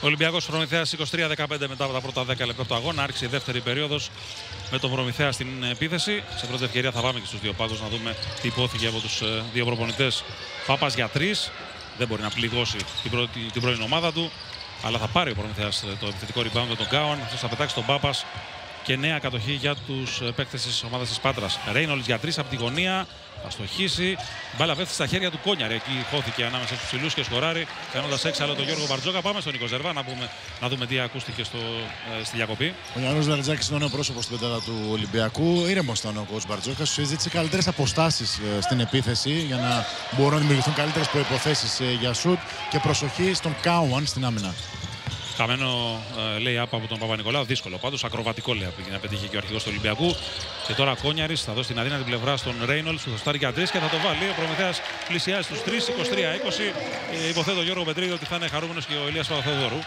Ολυμπιακός Προμηθέας 23-15 μετά από τα πρώτα 10 λεπτά του αγώνα. Άρχισε η δεύτερη περίοδος με τον Προμηθέα στην επίθεση. Σε πρώτη ευκαιρία θα πάμε και στους δύο πάγκους να δούμε τι υπόθηκε από τους δύο προπονητές. Πάπας για 3. Δεν μπορεί να πληγώσει την πρώην ομάδα του. Αλλά θα πάρει ο Προμηθέας το επιθετικό rebound με τον Γκάουαν. Αυτός θα πετάξει τον Πάπας. Και νέα κατοχή για τους παίκτες της ομάδας της Πάτρας. Ρέινολτς για 3 από τη γωνία. Θα στοχίσει. Μπάλα πέφτει στα χέρια του Κόνιαρη. Εκεί χώθηκε ανάμεσα στους ψηλούς και σκοράρει. Κάνοντας έξαλλο τον Γιώργο Μπαρτζόκα. Πάμε στον Νίκο Ζερβά να δούμε τι ακούστηκε στη διακοπή. Ο Γιάννος Δαριτζάκης είναι ο νέο πρόσωπο στην πεντάδα του Ολυμπιακού. Ήρεμος ήταν ο coach Μπαρτζόκας. Σου ζήτησε καλύτερες αποστάσεις στην επίθεση για να μπορούν να δημιουργηθούν καλύτερες προϋποθέσεις για σουτ και προσοχή στον Κάουαν στην άμυνα. Χαμένο lay-up από τον Παπα-Νικολάου. Δύσκολο πάντως. Ακροβατικό lay-up να πετύχει και ο αρχηγός του Ολυμπιακού. Και τώρα Κόνιαρης θα δώσει την αδύνατη πλευρά στον Ρέινολτς που θα στάρει για 3 και θα το βάλει. Ο Προμηθέας πλησιάζει στους 3, 23-20. Υποθέτω Γιώργο Πετρίδη ότι θα είναι χαρούμενος και ο Ηλίας Παπαθεοδόρου.